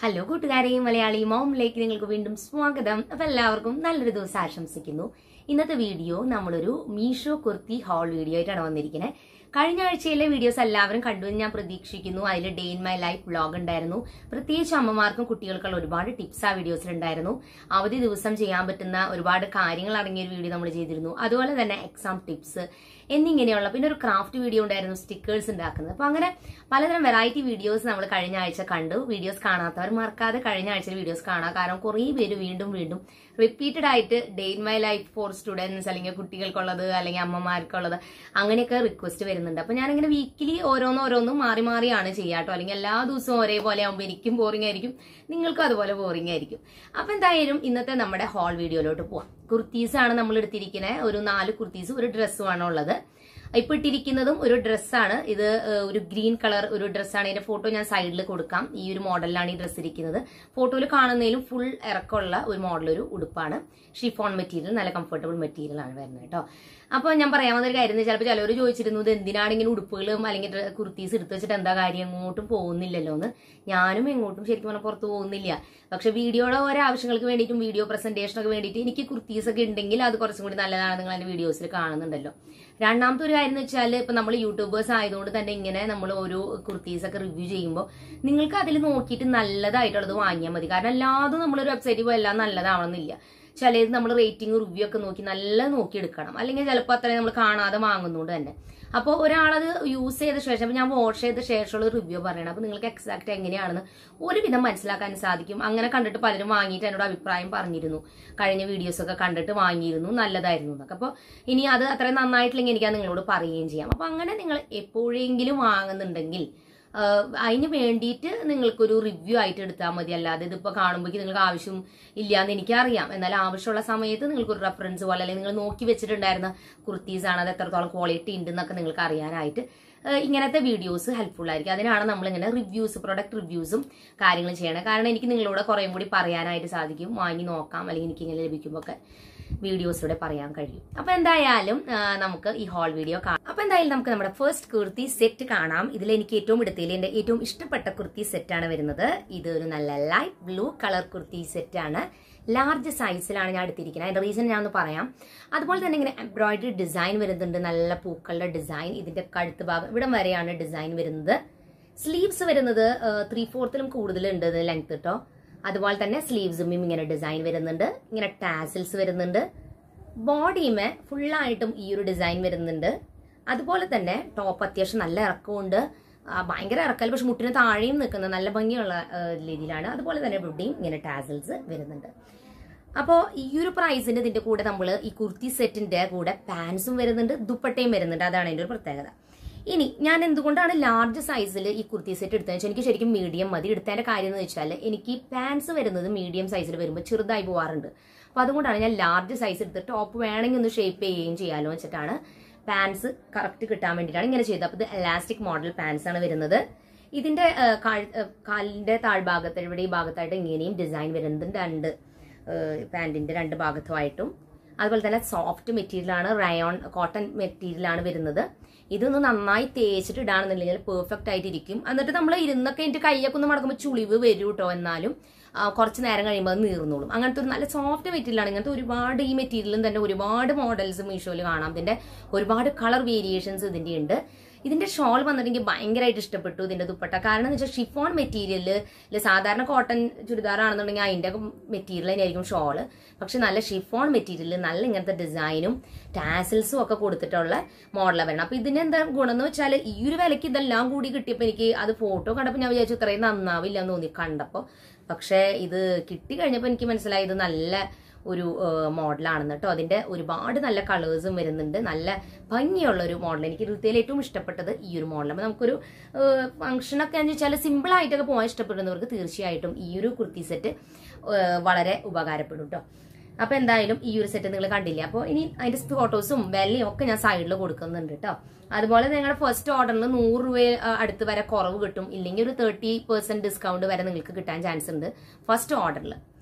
Hello കൂട്ടുകാരെയും മലയാളി മോമിലേക്ക് നിങ്ങൾക്ക് വീണ്ടും സ്വാഗതം. അപ്പൊ എല്ലാവർക്കും നല്ലൊരു ദിവസം ആശംസിക്കുന്നു. ഇന്നത്തെ വീഡിയോ നമ്മളൊരു മീഷോ കുർത്തി ഹോൾ വീഡിയോ ആയിട്ടാണ് വന്നിരിക്കുന്നത്. കഴിഞ്ഞ ആഴ്ചയിലെ വീഡിയോസ് എല്ലാവരും കണ്ടുവെന്ന് ഞാൻ പ്രതീക്ഷിക്കുന്നു. അതിൽ day in my life vlog ഉണ്ടായിരുന്നു. പ്രത്യേകിച്ച് അമ്മമാർക്കും കുട്ടികൾക്കുള്ള ഒരുപാട് ടിപ്സ് ആ വീഡിയോസിൽ ഉണ്ടായിരുന്നു. അവധി ദിവസം ചെയ്യാൻ പറ്റുന്ന ഒരുപാട് കാര്യങ്ങൾ അടങ്ങിയ ഒരു വീഡിയോ നമ്മൾ ചെയ്തിരുന്നു. അതുപോലെ തന്നെ എക്സാം ടിപ്സ് എന്നിങ്ങനെയുള്ള പിന്നെ ഒരു ക്രാഫ്റ്റ് വീഡിയോ ഉണ്ടായിരുന്നു, സ്റ്റിക്കേഴ്സ് ഉണ്ടാക്കുന്നത്. അപ്പൊ അങ്ങനെ പലതരം വെറൈറ്റി വീഡിയോസ് നമ്മൾ കഴിഞ്ഞ ആഴ്ച കണ്ടു. വീഡിയോസ് കാണാത്തവർ മറക്കാതെ കഴിഞ്ഞ ആഴ്ചയിൽ വീഡിയോസ് കാണാം. കാരണം കുറേ പേര് വീണ്ടും റിപ്പീറ്റഡ് ആയിട്ട് day in my life for students അല്ലെങ്കിൽ കുട്ടികൾക്കുള്ളത് അല്ലെങ്കിൽ അമ്മമാർക്കുള്ളത് അങ്ങനെയൊക്കെ റിക്വസ്റ്റ് വരുന്നുണ്ട്. അപ്പൊ ഞാനിങ്ങനെ വീക്കിലി ഓരോന്നും മാറിയാണ് ചെയ്യാട്ടോ. അല്ലെങ്കിൽ എല്ലാ ദിവസവും ഒരേപോലെ ആകുമ്പോൾ എനിക്കും ബോറിംഗ് ആയിരിക്കും, നിങ്ങൾക്കും അതുപോലെ ബോറിംഗ് ആയിരിക്കും. അപ്പൊ എന്തായാലും ഇന്നത്തെ നമ്മുടെ ഹോൾ വീഡിയോയിലോട്ട് പോവാം. കുർത്തീസ് ആണ് നമ്മൾ എടുത്തിരിക്കുന്നത്. ഒരു 4 കുർത്തീസും ഒരു ഡ്രസ്സുമാണ് ഉള്ളത്. ഇപ്പൊ ഇട്ടിരിക്കുന്നതും ഒരു ഡ്രസ്സാണ്. ഇത് ഒരു ഗ്രീൻ കളർ ഒരു ഡ്രസ്സാണ്. ഇതിന്റെ ഫോട്ടോ ഞാൻ സൈഡിൽ കൊടുക്കാം. ഈ ഒരു മോഡലിലാണ് ഈ ഡ്രസ്സ് ഇരിക്കുന്നത്. ഫോട്ടോയിൽ കാണുന്നതിലും ഫുൾ ഇറക്കമുള്ള ഒരു മോഡൽ ഒരു ഉടുപ്പാണ്. ഷിഫോൺ മെറ്റീരിയൽ, നല്ല കംഫർട്ടബിൾ മെറ്റീരിയൽ ആണ് വരുന്നത് കേട്ടോ. അപ്പൊ ഞാൻ പറയാൻ വന്നൊരു കാര്യം, ചിലപ്പോൾ ചിലവർ ചോദിച്ചിരുന്നു ഇത് എന്തിനാണ് ഇങ്ങനെ ഉടുപ്പുകളും അല്ലെങ്കിൽ കുർത്തീസ് എടുത്തു വെച്ചിട്ട് എന്താ കാര്യം, എങ്ങോട്ടും പോകുന്നില്ലല്ലോ എന്ന്. ഞാനും എങ്ങോട്ടും ശരിക്കും പറഞ്ഞാൽ പുറത്ത് പോകുന്നില്ല. പക്ഷെ വീഡിയോയുടെ ഓരോ ആവശ്യങ്ങൾക്ക് വേണ്ടിയിട്ടും വീഡിയോ പ്രസന്റേഷനൊക്കെ വേണ്ടിയിട്ട് എനിക്ക് കുർത്തീസ് ഒക്കെ ഉണ്ടെങ്കിൽ അത് കുറച്ചും കൂടി നല്ലതാണ്. നിങ്ങൾ എന്റെ വീഡിയോസിൽ കാണുന്നുണ്ടല്ലോ. രണ്ടാമത്തെ ഒരു കാര്യം എന്ന് വെച്ചാൽ ഇപ്പൊ നമ്മൾ യൂട്യൂബേഴ്സ് ആയതുകൊണ്ട് തന്നെ ഇങ്ങനെ നമ്മൾ ഓരോ കുർത്തീസ് ഒക്കെ റിവ്യൂ ചെയ്യുമ്പോൾ നിങ്ങൾക്ക് അതിൽ നോക്കിയിട്ട് നല്ലതായിട്ടുള്ളത് വാങ്ങിയാൽ മതി. കാരണം എല്ലാതും നമ്മളൊരു വെബ്സൈറ്റിൽ പോയി എല്ലാം നല്ലതാവണമെന്നില്ല. ചിലത് നമ്മൾ റേറ്റിംഗ് റിവ്യൂ ഒക്കെ നോക്കി നല്ല നോക്കി എടുക്കണം. അല്ലെങ്കിൽ ചിലപ്പോൾ അത്രയും നമ്മൾ കാണാതെ വാങ്ങുന്നതുകൊണ്ട് തന്നെ. അപ്പോൾ ഒരാളത് യൂസ് ചെയ്ത ശേഷം ഞാൻ വാഷ് ചെയ്ത ശേഷമുള്ള റിവ്യൂ പറയണം. അപ്പൊ നിങ്ങൾക്ക് എക്സാക്ട് എങ്ങനെയാണെന്ന് ഒരുവിധം മനസ്സിലാക്കാൻ സാധിക്കും. അങ്ങനെ കണ്ടിട്ട് പലരും വാങ്ങിയിട്ട് എന്നോട് അഭിപ്രായം പറഞ്ഞിരുന്നു. കഴിഞ്ഞ വീഡിയോസ് ഒക്കെ കണ്ടിട്ട് വാങ്ങിയിരുന്നു, നല്ലതായിരുന്നു എന്നൊക്കെ. അപ്പോൾ ഇനി അത് അത്രയും നന്നായിട്ടില്ലെങ്കിൽ എനിക്ക് നിങ്ങളോട് പറയുകയും ചെയ്യാം. അപ്പൊ അങ്ങനെ നിങ്ങൾ എപ്പോഴെങ്കിലും വാങ്ങുന്നുണ്ടെങ്കിൽ അതിന് വേണ്ടിയിട്ട് നിങ്ങൾക്കൊരു റിവ്യൂ ആയിട്ട് എടുത്താൽ മതി. അല്ലാതെ ഇതിപ്പോൾ കാണുമ്പോൾ നിങ്ങൾക്ക് ആവശ്യം ഇല്ലയെന്ന് എനിക്കറിയാം. എന്നാൽ ആവശ്യമുള്ള സമയത്ത് നിങ്ങൾക്കൊരു റെഫറൻസ് പോലെ അല്ലെങ്കിൽ നിങ്ങൾ നോക്കി വെച്ചിട്ടുണ്ടായിരുന്ന കുർത്തീസാണ്, അത് എത്രത്തോളം ക്വാളിറ്റി ഉണ്ടെന്നൊക്കെ നിങ്ങൾക്ക് അറിയാനായിട്ട് ഇങ്ങനത്തെ വീഡിയോസ് ഹെൽപ്ഫുൾ ആയിരിക്കും. അതിനാണ് നമ്മളിങ്ങനെ റിവ്യൂസ്, പ്രൊഡക്റ്റ് റിവ്യൂസും കാര്യങ്ങളും ചെയ്യണം. കാരണം എനിക്ക് നിങ്ങളോട് കുറേയും കൂടി പറയാനായിട്ട് സാധിക്കും. വാങ്ങി നോക്കാം അല്ലെങ്കിൽ എനിക്ക് ഇങ്ങനെ ലഭിക്കുമ്പോൾ ഒക്കെ വീഡിയോസിലൂടെ പറയാൻ കഴിയും. അപ്പൊ എന്തായാലും നമുക്ക് ഈ ഹോൾ വീഡിയോ കാണാം. അപ്പൊ എന്തായാലും നമുക്ക് നമ്മുടെ ഫസ്റ്റ് കുർത്തി സെറ്റ് കാണാം. ഇതിൽ എനിക്ക് ഏറ്റവും എടുത്തതിൽ എന്റെ ഏറ്റവും ഇഷ്ടപ്പെട്ട കുർത്തി സെറ്റാണ് വരുന്നത്. ഇത് ഒരു നല്ല ലൈറ്റ് ബ്ലൂ കളർ കുർത്തി സെറ്റാണ്. ലാർജ് സൈസിലാണ് ഞാൻ എടുത്തിരിക്കുന്നത്. അതിന്റെ റീസൺ ഞാൻ ഒന്ന് പറയാം. അതുപോലെ തന്നെ ഇങ്ങനെ എംബ്രോയിഡറി ഡിസൈൻ വരുന്നുണ്ട്, നല്ല പൂക്കളുടെ ഡിസൈൻ. ഇതിന്റെ കഴുത്ത് ഭാഗം ഇവിടം വരെയാണ് ഡിസൈൻ വരുന്നത്. സ്ലീവ്സ് വരുന്നത് 3/4 കൂടുതലുണ്ട് ലെങ്ത് കേട്ടോ. അതുപോലെ തന്നെ സ്ലീവ്സും ഇങ്ങനെ ഡിസൈൻ വരുന്നുണ്ട്. ഇങ്ങനെ ടാസിൽസ് വരുന്നുണ്ട്. ബോഡിയുമേ ഫുള്ളായിട്ടും ഈ ഒരു ഡിസൈൻ വരുന്നുണ്ട്. അതുപോലെ തന്നെ ടോപ്പ് അത്യാവശ്യം നല്ല ഇറക്കമുണ്ട്. ഭയങ്കര ഇറക്കൽ, പക്ഷെ മുട്ടിന് താഴെയും നിൽക്കുന്ന നല്ല ഭംഗിയുള്ള രീതിയിലാണ്. അതുപോലെ തന്നെ ഇവിടെയും ഇങ്ങനെ ടാസിൽസ് വരുന്നുണ്ട്. അപ്പോൾ ഈ ഒരു പ്രൈസിന് ഇതിന്റെ കൂടെ നമ്മൾ ഈ കുർത്തി സെറ്റിന്റെ കൂടെ പാൻസും വരുന്നുണ്ട്, ദുപ്പട്ടയും വരുന്നുണ്ട്. അതാണ് അതിന്റെ ഒരു പ്രത്യേകത. ഇനി ഞാൻ എന്തുകൊണ്ടാണ് ലാർജ് സൈസിൽ ഈ കുർത്തി സെറ്റ് എടുത്തതെന്ന് വെച്ചാൽ എനിക്ക് ശരിക്കും മീഡിയം മതി. എടുത്തതിന്റെ കാര്യം എന്ന് വെച്ചാൽ എനിക്ക് പാൻസ് വരുന്നത് മീഡിയം സൈസിൽ വരുമ്പോൾ ചെറുതായി പോവാറുണ്ട്. അപ്പൊ അതുകൊണ്ടാണ് ഞാൻ ലാർജ് സൈസ് എടുത്ത് ടോപ്പ് വേണമെങ്കിൽ ഒന്ന് ഷേപ്പ് ചെയ്യുകയും ചെയ്യാമല്ലോ വെച്ചിട്ടാണ് പാൻസ് കറക്റ്റ് കിട്ടാൻ വേണ്ടിയിട്ടാണ് ഇങ്ങനെ ചെയ്തത്. അപ്പൊ ഇത് എലാസ്റ്റിക് മോഡൽ പാൻസ് ആണ് വരുന്നത്. ഇതിന്റെ കാലിന്റെ താഴ്ഭാഗത്ത് ഇവിടെ ഈ ഭാഗത്തായിട്ട് ഇങ്ങനെയും ഡിസൈൻ വരുന്നുണ്ട്, പാന്റിന്റെ 2 ഭാഗത്തുമായിട്ടും. അതുപോലെ തന്നെ സോഫ്റ്റ് മെറ്റീരിയലാണ്, റയോൺ കോട്ടൺ മെറ്റീരിയലാണ് വരുന്നത്. ഇതൊന്ന് നന്നായി തേച്ചിട്ട് ഇടാണെന്നുണ്ടെങ്കിൽ പെർഫെക്റ്റ് ആയിട്ടിരിക്കും. എന്നിട്ട് നമ്മൾ ഇരുന്നൊക്കെ എന്റെ കൈയൊക്കെ ഒന്ന് മടക്കുമ്പോൾ ചുളിവ് വരും കേട്ടോ. എന്നാലും കുറച്ച് നേരം കഴിയുമ്പോൾ അത് നീർന്നോളും. അങ്ങനത്തെ ഒരു നല്ല സോഫ്റ്റ് മെറ്റീരിയലാണ്. ഇങ്ങനത്തെ ഒരുപാട് ഈ മെറ്റീരിയലും തന്നെ ഒരുപാട് മോഡൽസ് മീഷോയിൽ കാണാം. ഇതിന്റെ ഒരുപാട് കളർ വേരിയേഷൻസ് ഇതിന്റെ ഉണ്ട്. ഇതിന്റെ ഷോൾ വന്നിട്ട് എനിക്ക് ഭയങ്കരമായിട്ട് ഇഷ്ടപ്പെട്ടു. ഇതിന്റെ ദുപ്പട്ട കാരണം എന്ന് വെച്ചാൽ ഷിഫോൺ മെറ്റീരിയല് സാധാരണ കോട്ടൺ ചുരിദാറാണെന്നുണ്ടെങ്കിൽ അതിന്റെ മെറ്റീരിയൽ തന്നെയായിരിക്കും ഷോള്. പക്ഷെ നല്ല ഷിഫോൺ മെറ്റീരിയൽ, നല്ല ഇങ്ങനത്തെ ഡിസൈനും ടാസിൽസും ഒക്കെ കൊടുത്തിട്ടുള്ള മോഡലാണ് വരണം. അപ്പൊ ഇതിന് എന്താ ഗുണം എന്ന് വെച്ചാൽ ഈ ഒരു വിലയ്ക്ക് ഇതെല്ലാം കൂടി കിട്ടിയപ്പോൾ എനിക്ക് അത് ഫോട്ടോ കണ്ടപ്പോൾ ഞാൻ വിചാരിച്ചു ഇത്രയും നന്നാവില്ല എന്ന് തോന്നി കണ്ടപ്പോൾ. പക്ഷെ ഇത് കിട്ടി കഴിഞ്ഞപ്പോൾ എനിക്ക് മനസ്സിലായി ഇത് നല്ല ഒരു മോഡലാണെന്ന് കേട്ടോ. അതിന്റെ ഒരുപാട് നല്ല കളേഴ്സും വരുന്നുണ്ട്. നല്ല ഭംഗിയുള്ള ഒരു മോഡൽ. എനിക്ക് ഇരുപത്തിയിൽ ഏറ്റവും ഇഷ്ടപ്പെട്ടത് ഈ ഒരു മോഡൽ. അപ്പൊ നമുക്കൊരു ഫംഗ്ഷനൊക്കെ എന്ന് വെച്ചാൽ സിമ്പിൾ ആയിട്ടൊക്കെ പോകാൻ ഇഷ്ടപ്പെടുന്നവർക്ക് തീർച്ചയായിട്ടും ഈ ഒരു കുർത്തി സെറ്റ് വളരെ ഉപകാരപ്പെടും കേട്ടോ. അപ്പൊ എന്തായാലും ഈ ഒരു സെറ്റ് നിങ്ങൾ കണ്ടില്ലേ. അപ്പോൾ ഇനി അതിന്റെ ഫോട്ടോസും വിലയും ഒക്കെ ഞാൻ സൈഡിൽ കൊടുക്കുന്നുണ്ട് കേട്ടോ. അതുപോലെ നിങ്ങളുടെ ഫസ്റ്റ് ഓർഡറിന് 100 രൂപ അടുത്ത് വരെ കുറവ് കിട്ടും. ഇല്ലെങ്കിൽ ഒരു 30% ഡിസ്കൗണ്ട് വരെ നിങ്ങൾക്ക് കിട്ടാൻ ചാൻസ് ഉണ്ട് ഫസ്റ്റ് ഓർഡറിൽ.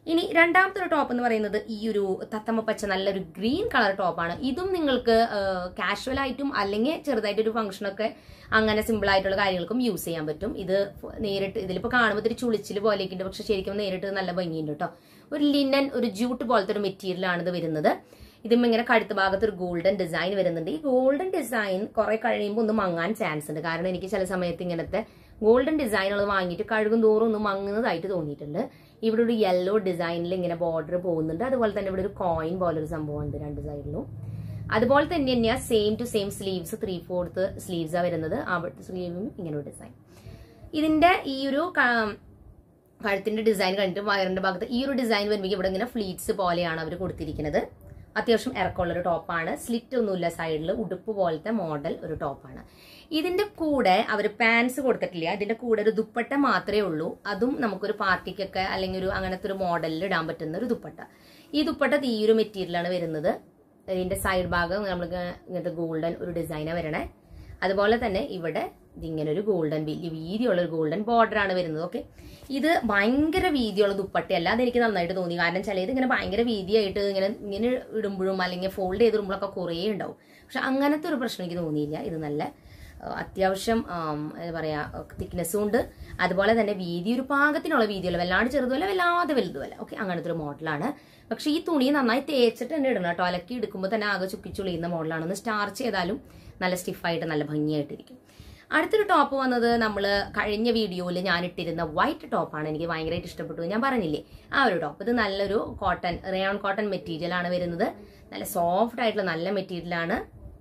ഇനി രണ്ടാമത്തെ ഒരു ടോപ്പ് എന്ന് പറയുന്നത് ഈ ഒരു തത്തമ്മ പച്ച നല്ലൊരു ഗ്രീൻ കളർ ടോപ്പാണ്. ഇതും നിങ്ങൾക്ക് കാഷ്വൽ ആയിട്ടും അല്ലെങ്കിൽ ചെറുതായിട്ടൊരു ഫംഗ്ഷനൊക്കെ അങ്ങനെ സിമ്പിൾ ആയിട്ടുള്ള കാര്യങ്ങൾക്കും യൂസ് ചെയ്യാൻ പറ്റും. ഇത് നേരിട്ട് ഇതിലിപ്പോൾ കാണുമ്പോൾ ഇത്തിരി ചുളിച്ചിൽ പോലെയൊക്കെ ഉണ്ട്, പക്ഷെ ശരിക്കും നേരിട്ട് നല്ല ഭംഗിയുണ്ട് കേട്ടോ. ഒരു ലിനൻ ഒരു ജൂട്ട് പോലത്തെ ഒരു മെറ്റീരിയലാണ് ഇത് വരുന്നത്. ഇതും ഇങ്ങനെ കഴുത്ത് ഭാഗത്ത് ഒരു ഗോൾഡൻ ഡിസൈൻ വരുന്നുണ്ട്. ഈ ഗോൾഡൻ ഡിസൈൻ കുറെ കഴിയുമ്പോൾ ഒന്ന് മങ്ങാൻ ചാൻസ് ഉണ്ട്. കാരണം എനിക്ക് ചില സമയത്ത് ഇങ്ങനത്തെ ഗോൾഡൻ ഡിസൈനുകൾ വാങ്ങിയിട്ട് കഴുകും തോറും ഒന്ന് മങ്ങുന്നതായിട്ട് തോന്നിയിട്ടുണ്ട്. ഇവിടെ ഒരു യെല്ലോ ഡിസൈനിൽ ഇങ്ങനെ ബോർഡർ പോകുന്നുണ്ട്. അതുപോലെ തന്നെ ഇവിടെ ഒരു കോയിൻ പോലെ ഒരു സംഭവം ഉണ്ട് രണ്ട് സൈഡിലും. അതുപോലെ തന്നെ തന്നെയാ സെയിം ടു സെയിം സ്ലീവ്സ് 3/4 സ്ലീവ്സാണ് വരുന്നത്. അവിടുത്തെ സ്ലീവും ഇങ്ങനെ ഒരു ഡിസൈൻ. ഇതിന്റെ ഈ ഒരു കഴുത്തിന്റെ ഡിസൈൻ കണ്ടിട്ട് വയറിന്റെ ഭാഗത്ത് ഈ ഒരു ഡിസൈൻ വരുമ്പോൾ ഇവിടെ ഇങ്ങനെ ഫ്ലീറ്റ്സ് പോലെയാണ് അവർ കൊടുത്തിരിക്കുന്നത്. അത്യാവശ്യം ഇറക്കമുള്ളൊരു ടോപ്പാണ്. സ്ലിറ്റ് ഒന്നുമില്ല സൈഡിൽ, ഉടുപ്പ് പോലത്തെ മോഡൽ ഒരു ടോപ്പാണ്. ഇതിന്റെ കൂടെ അവർ പാൻസ് കൊടുത്തിട്ടില്ല. ഇതിന്റെ കൂടെ ഒരു ദുപ്പട്ട മാത്രമേ ഉള്ളൂ. അതും നമുക്കൊരു പാർട്ടിക്കൊക്കെ അല്ലെങ്കിൽ ഒരു അങ്ങനത്തെ ഒരു മോഡലിൽ ഇടാൻ പറ്റുന്ന ഒരു ദുപ്പട്ട. ഈ ദുപ്പട്ട ഈ ഒരു മെറ്റീരിയലാണ് വരുന്നത്. ഇതിന്റെ സൈഡ് ഭാഗം നമ്മൾക്ക് ഇങ്ങനത്തെ ഗോൾഡൻ ഒരു ഡിസൈനാണ് വരണേ. അതുപോലെ തന്നെ ഇവിടെ ഇതിങ്ങനെ ഒരു ഗോൾഡൻ വലിയ വീതിയുള്ള ഒരു ഗോൾഡൻ ബോർഡർ ആണ് വരുന്നത്. ഓക്കെ, ഇത് ഭയങ്കര വീതിയുള്ള ദുപ്പട്ടയല്ല. അതെനിക്ക് നന്നായിട്ട് തോന്നി. കാരണം ചിലത് ഇങ്ങനെ ഭയങ്കര വീതിയായിട്ട് ഇങ്ങനെ ഇടുമ്പോഴും അല്ലെങ്കിൽ ഫോൾഡ് ചെയ്തിടുമ്പോഴൊക്കെ കുറേ ഉണ്ടാവും. പക്ഷെ അങ്ങനത്തെ ഒരു പ്രശ്നം എനിക്ക് തോന്നിയില്ല. ഇത് നല്ല അത്യാവശ്യം എന്താ പറയാ തിക്നെസ്സും ഉണ്ട്. അതുപോലെ തന്നെ വീതി ഒരു പാകത്തിനുള്ള വീതിയല്ല, വല്ലാണ്ട് ചെറുതുമല്ല വല്ലാതെ വലുതുമല്ല. ഓക്കെ, അങ്ങനത്തെ ഒരു മോഡലാണ്. പക്ഷെ ഈ തുണി നന്നായി തേച്ചിട്ട് തന്നെ ഇടണം കേട്ടോ. അലക്കി എടുക്കുമ്പോൾ തന്നെ ആകെ ചുക്കിച്ചുളിയുന്ന മോഡലാണ്. ഒന്ന് സ്റ്റാർച്ച് ചെയ്താലും നല്ല സ്റ്റിഫായിട്ട് നല്ല ഭംഗിയായിട്ടിരിക്കും. അടുത്തൊരു ടോപ്പ് വന്നത് നമ്മൾ കഴിഞ്ഞ വീഡിയോയിൽ ഞാൻ ഇട്ടിരുന്ന വൈറ്റ് ടോപ്പാണ്. എനിക്ക് ഭയങ്കരമായിട്ട് ഇഷ്ടപ്പെട്ടു. ഞാൻ പറഞ്ഞില്ലേ ആ ഒരു ടോപ്പ്. ഇത് നല്ലൊരു കോട്ടൺ റയോൺ കോട്ടൺ മെറ്റീരിയൽ ആണ് വരുന്നത്. നല്ല സോഫ്റ്റ് ആയിട്ടുള്ള നല്ല മെറ്റീരിയലാണ്.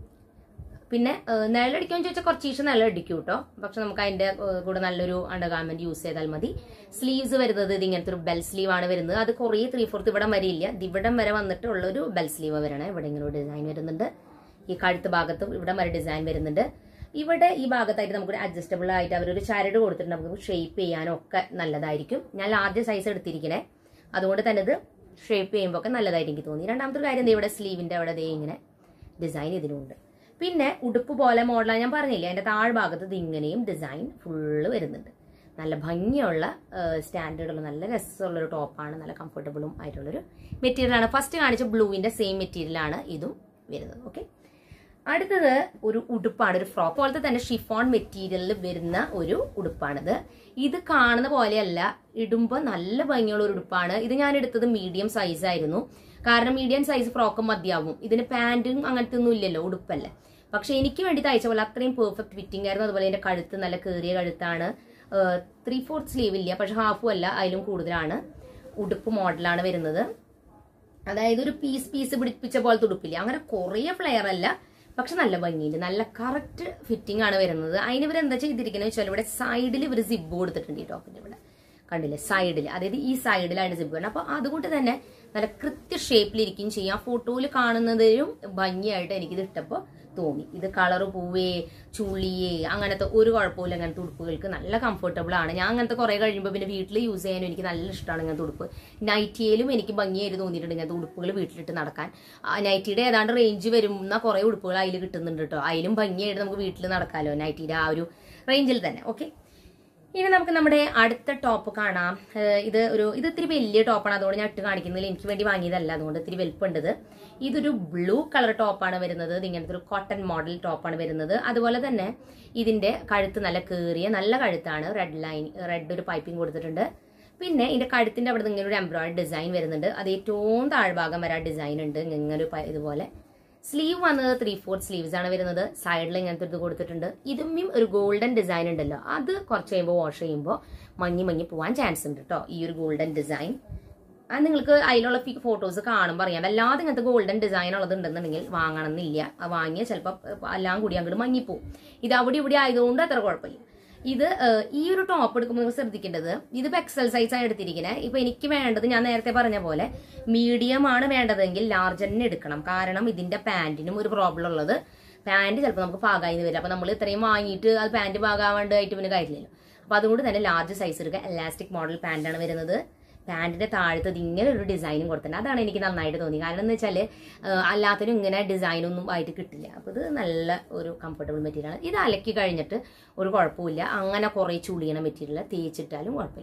പിന്നെ നിഴലടിക്കുമെന്ന് ചോദിച്ചാൽ കുറച്ച് ദിവസം നിഴലടിക്കും കേട്ടോ. പക്ഷെ നമുക്ക് അതിന്റെ കൂടെ നല്ലൊരു അണ്ടർ ഗാർമെന്റ് യൂസ് ചെയ്താൽ മതി. സ്ലീവ്സ് വരുന്നത് ഇത് ഇങ്ങനത്തെ ഒരു ബെൽ സ്ലീവ് ആണ് വരുന്നത്. അത് കുറേ 3/4 ഇവിടം വരെ ഇല്ല, ഇവിടം വരെ വന്നിട്ടുള്ള ഒരു ബെൽ സ്ലീവ് വരണേ. ഇവിടെ ഇങ്ങനെ ഒരു ഡിസൈൻ വരുന്നുണ്ട്. ഈ കഴുത്ത് ഭാഗത്തും ഇവിടം വരെ ഡിസൈൻ വരുന്നുണ്ട്. ഇവിടെ ഈ ഭാഗത്തായിട്ട് നമുക്കൊരു അഡ്ജസ്റ്റബിൾ ആയിട്ട് അവരൊരു ചരട് കൊടുത്തിട്ട് നമുക്ക് ഷേപ്പ് ചെയ്യാനും ഒക്കെ നല്ലതായിരിക്കും. ഞാൻ ആദ്യ സൈസ് എടുത്തിരിക്കണേ, അതുകൊണ്ട് തന്നെ ഇത് ഷേപ്പ് ചെയ്യുമ്പോൾ ഒക്കെ നല്ലതായിട്ട് എനിക്ക് തോന്നി. രണ്ടാമത്തെ കാര്യം ഇവിടെ സ്ലീവിന്റെ അവിടെ ഇങ്ങനെ ഡിസൈൻ ഇതിനുണ്ട്. പിന്നെ ഉടുപ്പ് പോലെ മോഡലാണ് ഞാൻ പറഞ്ഞില്ലേ, അതിന്റെ താഴ്ഭാഗത്ത് ഇത് ഇങ്ങനെയും ഡിസൈൻ ഫുള്ള് വരുന്നുണ്ട്. നല്ല ഭംഗിയുള്ള സ്റ്റാൻഡേർഡുള്ള നല്ല രസമുള്ള ഒരു ടോപ്പാണ്. നല്ല കംഫർട്ടബിളും ആയിട്ടുള്ളൊരു മെറ്റീരിയലാണ്. ഫസ്റ്റ് കാണിച്ച ബ്ലൂവിന്റെ സെയിം മെറ്റീരിയലാണ് ഇതും വരുന്നത്. ഓക്കെ, അടുത്തത് ഒരു ഉടുപ്പാണ്. ഒരു ഫ്രോക്ക് പോലത്തെ തന്നെ ഷിഫോൺ മെറ്റീരിയലിൽ വരുന്ന ഒരു ഉടുപ്പാണിത്. ഇത് കാണുന്ന പോലെയല്ല, ഇടുമ്പോൾ നല്ല ഭംഗിയുള്ള ഒരു ഉടുപ്പാണ്. ഇത് ഞാൻ എടുത്തത് മീഡിയം സൈസ് ആയിരുന്നു. കാരണം മീഡിയം സൈസ് ഫ്രോക്ക് മതിയാവും. ഇതിന് പാന്റും അങ്ങനത്തെ ഒന്നും ഇല്ലല്ലോ, ഉടുപ്പല്ലേ. പക്ഷെ എനിക്ക് വേണ്ടി തയ്ച്ച പോലെ അത്രയും പെർഫെക്റ്റ് ഫിറ്റിംഗ് ആയിരുന്നു. അതുപോലെ എന്റെ കഴുത്ത് നല്ല കയറിയ കഴുത്താണ്. 3/4 സ്ലീവ് ഇല്ല, പക്ഷെ ഹാഫും അല്ല, അതിലും കൂടുതലാണ്. ഉടുപ്പ് മോഡലാണ് വരുന്നത്. അതായത് ഒരു പീസ് പിടിപ്പിച്ച പോലത്തെ ഉടുപ്പില്ല, അങ്ങനെ കുറേ ഫ്ലെയർ അല്ല, പക്ഷെ നല്ല ഭംഗിയുണ്ട്. നല്ല കറക്റ്റ് ഫിറ്റിംഗ് ആണ് വരുന്നത്. അതിന് ഇവർ എന്താ ചെയ്തിരിക്കുന്നത് വെച്ചാൽ ഇവിടെ സൈഡിൽ ഇവർ സിബ് കൊടുത്തിട്ടുണ്ട്. ഈ ടോപ്പിന്റെ ഇവിടെ കണ്ടില്ലേ, സൈഡിൽ, അതായത് ഈ സൈഡിലാണ് സിബ് വരുന്നത്. അപ്പൊ അതുകൊണ്ട് തന്നെ നല്ല കൃത്യ ഷേപ്പിലിരിക്കുകയും ചെയ്യാം. ഫോട്ടോയിൽ കാണുന്നതിലും ഭംഗിയായിട്ട് എനിക്കിത് ഇട്ടപ്പോൾ തോന്നി. ഇത് കളറ് പോവേ ചുള്ളിയേ അങ്ങനത്തെ ഒരു കുഴപ്പമില്ല. അങ്ങനത്തെ ഉടുപ്പുകൾക്ക് നല്ല കംഫർട്ടബിൾ ആണ്. ഞാൻ അങ്ങനത്തെ കുറെ കഴിയുമ്പോൾ പിന്നെ വീട്ടിൽ യൂസ് ചെയ്യാനും എനിക്ക് നല്ല ഇഷ്ടമാണ് ഇങ്ങനത്തെ ഉടുപ്പ്. നൈറ്റിയിലും എനിക്ക് ഭംഗിയായിട്ട് തോന്നിയിട്ടുണ്ട് ഇങ്ങനത്തെ ഉടുപ്പുകൾ വീട്ടിലിട്ട് നടക്കാൻ. നൈറ്റിയുടെ ഏതാണ്ട് റേഞ്ച് വരുന്ന കുറെ ഉടുപ്പുകൾ അതിൽ കിട്ടുന്നുണ്ട് കേട്ടോ. അതിലും ഭംഗിയായിട്ട് നമുക്ക് വീട്ടിൽ നടക്കാമല്ലോ നൈറ്റിയുടെ ആ ഒരു റേഞ്ചിൽ തന്നെ. ഓക്കെ, ഇനി നമുക്ക് നമ്മുടെ അടുത്ത ടോപ്പ് കാണാം. ഇത് ഇത്തിരി വലിയ ടോപ്പാണ്, അതുകൊണ്ട് ഞാൻ ഇട്ട് കാണിക്കുന്നില്ല. എനിക്ക് വേണ്ടി വാങ്ങിയതല്ല, അതുകൊണ്ട് ഇത്തിരി വലുപ്പമുണ്ട്. ഇതൊരു ബ്ലൂ കളർ ടോപ്പാണ് വരുന്നത്. ഇത് ഇങ്ങനത്തെ ഒരു കോട്ടൺ മോഡൽ ടോപ്പാണ് വരുന്നത്. അതുപോലെ തന്നെ ഇതിന്റെ കഴുത്ത് നല്ല കയറിയ നല്ല കഴുത്താണ്. റെഡ് ഒരു പൈപ്പിംഗ് കൊടുത്തിട്ടുണ്ട്. പിന്നെ ഇതിന്റെ കഴുത്തിന്റെ അവിടെ ഇങ്ങനെ ഒരു എംബ്രോയിഡറി ഡിസൈൻ വരുന്നുണ്ട്. അത് ഏറ്റവും താഴ്ഭാഗം വരെ ഡിസൈൻ ഉണ്ട് ഇങ്ങനെ ഇതുപോലെ. സ്ലീവ് വന്നത് 3/4 സ്ലീവ്സ് ആണ് വരുന്നത്. സൈഡിൽ ഇങ്ങനത്തെ ഇത് കൊടുത്തിട്ടുണ്ട്. ഇതും ഒരു ഗോൾഡൻ ഡിസൈൻ ഉണ്ടല്ലോ, അത് കുറച്ച് കഴിയുമ്പോൾ വാഷ് ചെയ്യുമ്പോൾ മങ്ങി പോവാൻ ചാൻസ് ഉണ്ട് കേട്ടോ. ഈ ഒരു ഗോൾഡൻ ഡിസൈൻ അത് നിങ്ങൾക്ക് അതിലുള്ള ഫോട്ടോസ് കാണുമ്പോൾ അറിയാം. അല്ലാതെ ഇങ്ങനത്തെ ഗോൾഡൻ ഡിസൈൻ ഉള്ളത് ഉണ്ടെന്നുണ്ടെങ്കിൽ വാങ്ങണമെന്നില്ല. വാങ്ങിയാൽ ചിലപ്പോൾ എല്ലാം കൂടി അങ്ങോട്ട് മങ്ങിപ്പോവും. ഇത് അവിടെ ഇവിടെ ആയതുകൊണ്ട് അത്ര കുഴപ്പമില്ല. ഇത് ഈ ഒരു ടോപ്പ് എടുക്കുമ്പോൾ നിങ്ങൾ ശ്രദ്ധിക്കേണ്ടത്, ഇതിപ്പോൾ എക്സൽ സൈസ് ആണ് എടുത്തിരിക്കുന്നത്. ഇപ്പൊ എനിക്ക് വേണ്ടത് ഞാൻ നേരത്തെ പറഞ്ഞ പോലെ മീഡിയം ആണ് വേണ്ടതെങ്കിൽ ലാർജ് തന്നെ എടുക്കണം. കാരണം ഇതിന്റെ പാന്റിനും ഒരു പ്രോബ്ലം ഉള്ളത്, പാന്റ് ചിലപ്പോൾ നമുക്ക് പാകായി വരില്ല. അപ്പൊ നമ്മൾ ഇത്രയും വാങ്ങിയിട്ട് അത് പാന്റ് പാകാവാണ്ടായിട്ട് പിന്നെ കാര്യമില്ലല്ലോ. അപ്പൊ അതുകൊണ്ട് തന്നെ ലാർജ് സൈസ് എടുക്കുക. എലാസ്റ്റിക് മോഡൽ പാന്റാണ് വരുന്നത്. പാന്റിന്റെ താഴത്ത് ഇങ്ങനെ ഒരു ഡിസൈനും കൊടുത്തിട്ടുണ്ട്. അതാണ് എനിക്ക് നന്നായിട്ട് തോന്നി. കാരണം എന്ന് വെച്ചാൽ അല്ലാത്തതിനും ഇങ്ങനെ ഡിസൈനൊന്നും ആയിട്ട് കിട്ടില്ല. അപ്പോൾ ഇത് നല്ല ഒരു കംഫർട്ടബിൾ മെറ്റീരിയലാണ്. ഇത് അലക്കി കഴിഞ്ഞിട്ട് ഒരു കുഴപ്പമില്ല. അങ്ങനെ കുറേ ചുളിയണ മെറ്റീരിയൽ തേച്ചിട്ടാലും കുഴപ്പമില്ല.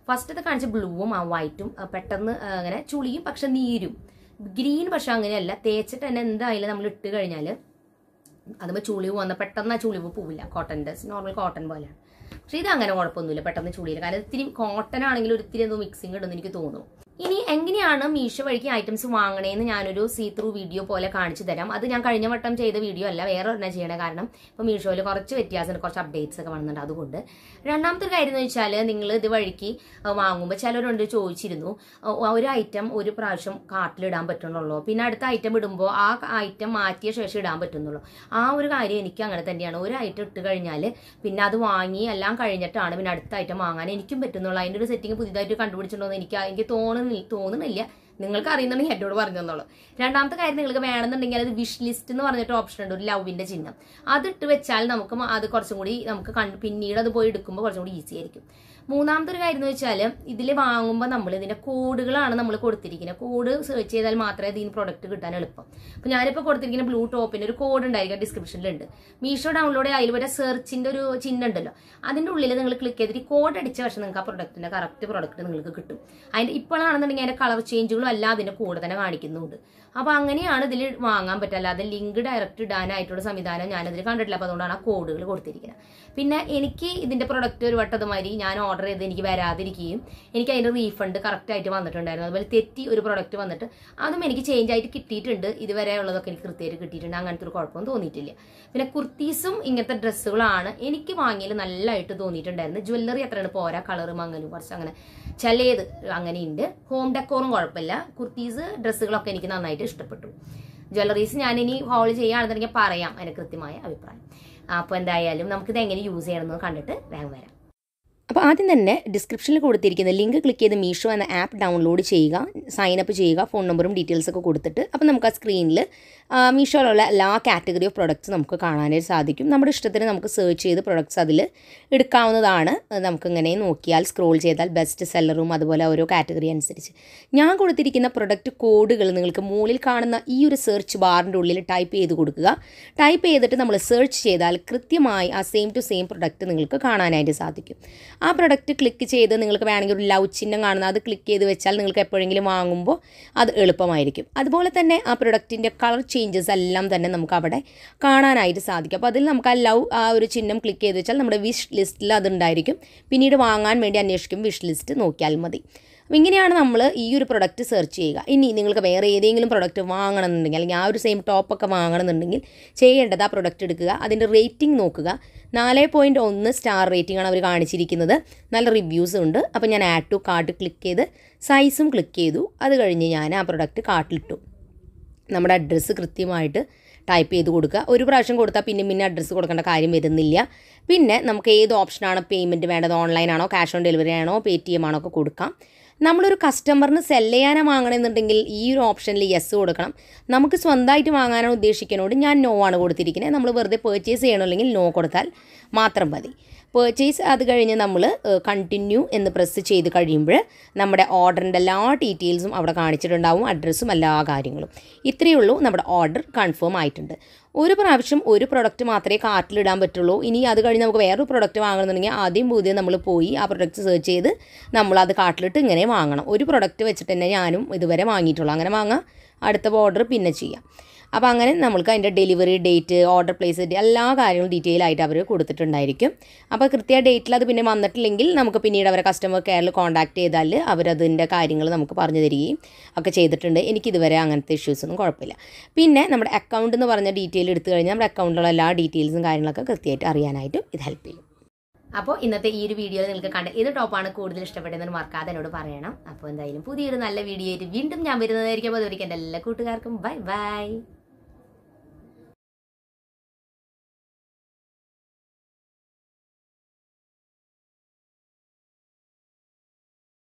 ഫസ്റ്റത്തെ കാണിച്ച ബ്ലൂവും ആ വൈറ്റും പെട്ടെന്ന് അങ്ങനെ ചുളിയും പക്ഷെ നീരും. ഗ്രീൻ പക്ഷെ അങ്ങനെയല്ല, തേച്ചിട്ട് തന്നെ എന്തായാലും നമ്മൾ ഇട്ട് കഴിഞ്ഞാൽ അതുമ്പോൾ ചുളിവ് വന്ന പെട്ടെന്ന് ആ ചുളിവ് പോവില്ല. കോട്ടൻ്റെ നോർമൽ കോട്ടൺ പോലെയാണ്. പക്ഷെ ഇത് അങ്ങനെ കുഴപ്പമൊന്നുമില്ല, പെട്ടെന്ന് ചുളിയില്ല. കാരണം ഇത്തിരി കോട്ടൺ ആണെങ്കിൽ ഒരിത്തിരി എന്തോ മിക്സിങ് ഇടുന്നു എനിക്ക് തോന്നുന്നു. ഇനി എങ്ങനെയാണ് മീഷോ വഴിക്ക് ഐറ്റംസ് വാങ്ങണേന്ന് ഞാനൊരു സീ ത്രൂ വീഡിയോ പോലെ കാണിച്ചു തരാം. അത് ഞാൻ കഴിഞ്ഞ വട്ടം ചെയ്ത വീഡിയോ അല്ല, വേറെ ഒരെണ്ണം ചെയ്യണേ. കാരണം ഇപ്പോൾ മീഷോയിൽ കുറച്ച് വ്യത്യാസമുണ്ട്, കുറച്ച് അപ്ഡേറ്റ്സ് ഒക്കെ വന്നിട്ടുണ്ട്. അതുകൊണ്ട് രണ്ടാമത്തെ ഒരു കാര്യം എന്ന് വെച്ചാൽ, നിങ്ങൾ ഇത് വഴിക്ക് വാങ്ങുമ്പോൾ ചിലരുണ്ട് ചോദിച്ചിരുന്നു, ഒരു ഐറ്റം ഒരു പ്രാവശ്യം കാർട്ടിലിടാൻ പറ്റുന്നുള്ളൂ, പിന്നെ അടുത്ത ഐറ്റം ഇടുമ്പോൾ ആ ഐറ്റം മാറ്റിയ ശേഷം ഇടാൻ പറ്റുന്നുള്ളൂ. ആ ഒരു കാര്യം എനിക്ക് അങ്ങനെ തന്നെയാണ്. ഒരു ഐറ്റം ഇട്ട് കഴിഞ്ഞാൽ പിന്നെ അത് വാങ്ങി എല്ലാം കഴിഞ്ഞിട്ടാണ് പിന്നെ അടുത്ത ഐറ്റം വാങ്ങാൻ എനിക്കും പറ്റുന്നുള്ളൂ. അതിൻ്റെ ഒരു സെറ്റിംഗ് പുതിയതായിട്ട് കണ്ടുപിടിച്ചിട്ടുണ്ടോ എന്ന് എനിക്ക് തോന്നുന്നില്ല. നിങ്ങൾക്ക് അറിയുന്നുണ്ടെങ്കിൽ എന്നോട് പറഞ്ഞു തന്നോളൂ. രണ്ടാമത്തെ കാര്യം, നിങ്ങൾക്ക് വേണമെന്നുണ്ടെങ്കിൽ അത് വിഷ് ലിസ്റ്റ് എന്ന് പറഞ്ഞിട്ട് ഓപ്ഷൻ ഉണ്ട്, ഒരു ലവിന്റെ ചിഹ്നം. അതിട്ട് വെച്ചാൽ നമുക്ക് അത് കുറച്ചും കൂടി നമുക്ക് പിന്നീട് അത് പോയി എടുക്കുമ്പോൾ കുറച്ചും കൂടി ഈസി ആയിരിക്കും. മൂന്നാമത്തെ ഒരു കാര്യം എന്ന് വെച്ചാൽ, ഇതിൽ വാങ്ങുമ്പോൾ നമ്മൾ ഇതിന്റെ കോഡുകളാണ് നമ്മൾ കൊടുത്തിരിക്കുന്നത്. കോഡ് സെർച്ച് ചെയ്താൽ മാത്രമേ ഇതിന് പ്രൊഡക്റ്റ് കിട്ടാൻ എളുപ്പം. അപ്പോൾ ഞാനിപ്പോൾ കൊടുത്തിരിക്കുന്ന ബ്ലൂ ടോപ്പിന് ഒരു കോഡ് ഉണ്ടായിരിക്കും, ഡിസ്ക്രിപ്ഷനിലുണ്ട്. മീഷോ ഡൗൺലോഡ് അതിൽ വരെ സെർച്ചിന്റെ ഒരു ചിഹ്നം ഉണ്ടല്ലോ, അതിന്റെ ഉള്ളിൽ നിങ്ങൾ ക്ലിക്ക് ചെയ്തിട്ട് കോഡ് അടിച്ച പക്ഷേ നിങ്ങൾക്ക് ആ പ്രൊഡക്റ്റിന്റെ കറക്റ്റ് പ്രൊഡക്റ്റ് നിങ്ങൾക്ക് കിട്ടും. അതിന്റെ ഇപ്പോഴാണെന്നുണ്ടെങ്കിൽ അതിന്റെ കളർ ചേഞ്ചുകളും എല്ലാം അതിന്റെ കൂടെ തന്നെ കാണിക്കുന്നുണ്ട്. അപ്പൊ അങ്ങനെയാണ് ഇതിൽ വാങ്ങാൻ പറ്റുക. അല്ലാതെ ലിങ്ക് ഡയറക്റ്റ് ഇടാനായിട്ടുള്ള സംവിധാനം ഞാനതിൽ കണ്ടിട്ടില്ല. അപ്പോൾ അതുകൊണ്ടാണ് ആ കോഡുകൾ കൊടുത്തിരിക്കുന്നത്. പിന്നെ എനിക്ക് ഇതിന്റെ പ്രൊഡക്റ്റ് ഒരു വട്ടതുമാതിരി ഞാൻ ഓർഡർ ചെയ്ത് എനിക്ക് വരാതിരിക്കുകയും എനിക്ക് അതിന്റെ റീഫണ്ട് കറക്റ്റ് ആയിട്ട് വന്നിട്ടുണ്ടായിരുന്നു. അതുപോലെ തെറ്റി ഒരു പ്രൊഡക്റ്റ് വന്നിട്ട് അതും എനിക്ക് ചേഞ്ച് ആയിട്ട് കിട്ടിയിട്ടുണ്ട്. ഇതുവരെ ഉള്ളതൊക്കെ എനിക്ക് കൃത്യമായിട്ട് കിട്ടിയിട്ടുണ്ട്. അങ്ങനത്തെ ഒരു കുഴപ്പമൊന്നും തോന്നിയിട്ടില്ല. പിന്നെ കുർത്തീസും ഇങ്ങനത്തെ ഡ്രസ്സുകളാണ് എനിക്ക് വാങ്ങിയാൽ നല്ലതായിട്ട് തോന്നിയിട്ടുണ്ടായിരുന്നു. ജ്വല്ലറി അത്രയാണ് പോരാ, കളറും അങ്ങനെ കുറച്ച് അങ്ങനെ ചിലത് അങ്ങനെയുണ്ട്. ഹോം ഡെക്കോറും കുഴപ്പമില്ല. കുർത്തീസ് ഡ്രസ്സുകളൊക്കെ എനിക്ക് നന്നായിട്ട് ഇഷ്ടപ്പെട്ടു. ജ്വല്ലറീസ് ഞാൻ ഇനി ഹോൾ ചെയ്യുകയാണെന്നുണ്ടെങ്കിൽ പറയാം അതിന് കൃത്യമായ അഭിപ്രായം. അപ്പോൾ എന്തായാലും നമുക്കിത് എങ്ങനെ യൂസ് ചെയ്യണമെന്ന് കണ്ടിട്ട് വേഗം വരാം. അപ്പോൾ ആദ്യം തന്നെ ഡിസ്ക്രിപ്ഷനിൽ കൊടുത്തിരിക്കുന്ന ലിങ്ക് ക്ലിക്ക് ചെയ്ത് മീഷോ എന്ന ആപ്പ് ഡൗൺലോഡ് ചെയ്യുക, സൈനപ്പ് ചെയ്യുക, ഫോൺ നമ്പറും ഡീറ്റെയിൽസൊക്കെ കൊടുത്തിട്ട് അപ്പോൾ നമുക്ക് ആ സ്ക്രീനിൽ മീഷോയിലുള്ള എല്ലാ കാറ്റഗറി ഓഫ് പ്രൊഡക്ട്സ് നമുക്ക് കാണാനായിട്ട് സാധിക്കും. നമ്മുടെ ഇഷ്ടത്തിന് നമുക്ക് സെർച്ച് ചെയ്ത് പ്രൊഡക്ട്സ് അതിൽ എടുക്കാവുന്നതാണ്. നമുക്കിങ്ങനെ നോക്കിയാൽ സ്ക്രോൾ ചെയ്താൽ ബെസ്റ്റ് സെല്ലറും അതുപോലെ ഓരോ കാറ്റഗറി അനുസരിച്ച് ഞാൻ കൊടുത്തിരിക്കുന്ന പ്രൊഡക്റ്റ് കോഡുകൾ നിങ്ങൾക്ക് മുകളിൽ കാണുന്ന ഈ ഒരു സെർച്ച് ബാറിൻ്റെ ഉള്ളിൽ ടൈപ്പ് ചെയ്ത് കൊടുക്കുക. ടൈപ്പ് ചെയ്തിട്ട് നമ്മൾ സെർച്ച് ചെയ്താൽ കൃത്യമായി ആ സെയിം ടു സെയിം പ്രൊഡക്റ്റ് നിങ്ങൾക്ക് കാണാനായിട്ട് സാധിക്കും. ആ പ്രൊഡക്റ്റ് ക്ലിക്ക് ചെയ്ത് നിങ്ങൾക്ക് വേണമെങ്കിൽ ഒരു ലവ് ചിഹ്നം കാണുന്ന അത് ക്ലിക്ക് ചെയ്ത് വെച്ചാൽ നിങ്ങൾക്ക് എപ്പോഴെങ്കിലും വാങ്ങുമ്പോൾ അത് എളുപ്പമായിരിക്കും. അതുപോലെ തന്നെ ആ പ്രൊഡക്റ്റിൻ്റെ കളർ ചേഞ്ചസ് എല്ലാം തന്നെ നമുക്ക് അവിടെ കാണാനായിട്ട് സാധിക്കും. അപ്പോൾ അതിൽ നമുക്ക് ആ ഒരു ചിഹ്നം ക്ലിക്ക് ചെയ്ത് വെച്ചാൽ നമ്മുടെ വിഷ് ലിസ്റ്റിൽ അതുണ്ടായിരിക്കും. പിന്നീട് വാങ്ങാൻ വേണ്ടി അന്വേഷിക്കും വിഷ് ലിസ്റ്റ് നോക്കിയാൽ മതി. അപ്പോൾ ഇങ്ങനെയാണ് നമ്മൾ ഈ ഒരു പ്രൊഡക്റ്റ് സെർച്ച് ചെയ്യുക. ഇനി നിങ്ങൾക്ക് വേറെ ഏതെങ്കിലും പ്രൊഡക്റ്റ് വാങ്ങണമെന്നുണ്ടെങ്കിൽ അല്ലെങ്കിൽ ആ ഒരു സെയിം ടോപ്പൊക്കെ വാങ്ങണമെന്നുണ്ടെങ്കിൽ ചെയ്യേണ്ടത് ആ പ്രൊഡക്റ്റ് എടുക്കുക, അതിൻ്റെ റേറ്റിംഗ് നോക്കുക. 4.1 സ്റ്റാർ റേറ്റിംഗ് ആണ് അവർ കാണിച്ചിരിക്കുന്നത്. നല്ല റിവ്യൂസ് ഉണ്ട്. അപ്പോൾ ഞാൻ ആഡ് ടു കാർട്ട് ക്ലിക്ക് ചെയ്ത് സൈസും ക്ലിക്ക് ചെയ്തു. അത് കഴിഞ്ഞ് ഞാൻ ആ പ്രൊഡക്റ്റ് കാർട്ടിലിട്ടു. നമ്മുടെ അഡ്രസ്സ് കൃത്യമായിട്ട് ടൈപ്പ് ചെയ്ത് കൊടുക്കുക. ഒരു പ്രാവശ്യം കൊടുത്താൽ പിന്നെ അഡ്രസ്സ് കൊടുക്കേണ്ട കാര്യം വരുന്നില്ല. പിന്നെ നമുക്ക് ഏത് ഓപ്ഷനാണ് പേയ്മെൻറ്റ് വേണ്ടത്, ഓൺലൈനാണോ ക്യാഷ് ഓൺ ഡെലിവറി ആണോ Paytm ആണോ ഒക്കെ കൊടുക്കാം. നമ്മളൊരു കസ്റ്റമറിന് സെല്ല് ചെയ്യാനോ വാങ്ങണമെന്നുണ്ടെങ്കിൽ ഈ ഒരു ഓപ്ഷനിൽ യെസ് കൊടുക്കണം. നമുക്ക് സ്വന്തമായിട്ട് വാങ്ങാനാണ് ഉദ്ദേശിക്കുന്നതുകൊണ്ട് ഞാൻ നോ ആണ് കൊടുത്തിരിക്കുന്നത്. നമ്മൾ വെറുതെ പർച്ചേസ് ചെയ്യണമെങ്കിൽ നോ കൊടുത്താൽ മാത്രം മതി. പർച്ചേസ് അത് കഴിഞ്ഞ് നമ്മൾ കണ്ടിന്യൂ എന്ന് പ്രസ് ചെയ്ത് കഴിയുമ്പോൾ നമ്മുടെ ഓർഡറിൻ്റെ എല്ലാ ഡീറ്റെയിൽസും അവിടെ കാണിച്ചിട്ടുണ്ടാവും, അഡ്രസ്സും എല്ലാ കാര്യങ്ങളും. ഇത്രയേ ഉള്ളൂ, നമ്മുടെ ഓർഡർ കൺഫേം ആയിട്ടുണ്ട്. ഒരു പ്രാവശ്യം ഒരു പ്രൊഡക്റ്റ് മാത്രമേ കാർട്ടിലിടാൻ പറ്റുള്ളൂ. ഇനി അത് കഴിഞ്ഞ് നമുക്ക് വേറൊരു പ്രൊഡക്റ്റ് വാങ്ങണമെന്നുണ്ടെങ്കിൽ ആദ്യം പുതിയ നമ്മൾ പോയി ആ പ്രൊഡക്റ്റ് സെർച്ച് ചെയ്ത് നമ്മളത് കാർട്ടിലിട്ട് ഇങ്ങനെ വാങ്ങണം. ഒരു പ്രൊഡക്റ്റ് വെച്ചിട്ട് തന്നെ ഞാനും ഇതുവരെ വാങ്ങിയിട്ടുള്ളൂ. അങ്ങനെ വാങ്ങാം, അടുത്ത ഓർഡർ പിന്നെ ചെയ്യാം. അപ്പോൾ അങ്ങനെ നമ്മൾക്ക് അതിൻ്റെ ഡെലിവറി ഡേറ്റ്, ഓർഡർ പ്ലേസ്, എല്ലാ കാര്യങ്ങളും ഡീറ്റെയിൽ ആയിട്ട് അവർ കൊടുത്തിട്ടുണ്ടായിരിക്കും. അപ്പോൾ കൃത്യ ഡേറ്റിൽ അത് പിന്നെ വന്നിട്ടില്ലെങ്കിൽ നമുക്ക് പിന്നീട് അവരെ കസ്റ്റമർ കെയറിൽ കോൺടാക്ട് ചെയ്താൽ അവരതിൻ്റെ കാര്യങ്ങൾ നമുക്ക് പറഞ്ഞു തരികയും ഒക്കെ ചെയ്തിട്ടുണ്ട്. എനിക്കിതുവരെ അങ്ങനത്തെ ഇഷ്യൂസൊന്നും കുഴപ്പമില്ല. പിന്നെ നമ്മുടെ അക്കൗണ്ട് എന്ന് പറഞ്ഞ ഡീറ്റെയിൽ എടുത്തു കഴിഞ്ഞാൽ നമ്മുടെ അക്കൗണ്ടിലുള്ള എല്ലാ ഡീറ്റെയിൽസും കാര്യങ്ങളൊക്കെ കൃത്യമായിട്ട് അറിയാനായിട്ടും ഇത് ഹെൽപ്പ് ചെയ്യും. അപ്പോൾ ഇന്നത്തെ ഈ ഒരു വീഡിയോയിൽ നിങ്ങൾക്ക് കണ്ട ഏത് ടോപ്പാണ് കൂടുതൽ ഇഷ്ടപ്പെട്ടതെന്ന് മറക്കാതെ എന്നോട് പറയണം. അപ്പോൾ എന്തായാലും പുതിയൊരു നല്ല വീഡിയോ ആയിട്ട് വീണ്ടും ഞാൻ വരുന്നതായിരിക്കും. അതുവരെയ്ക്കും എൻ്റെ എല്ലാ കൂട്ടുകാർക്കും ബൈ ബൈ.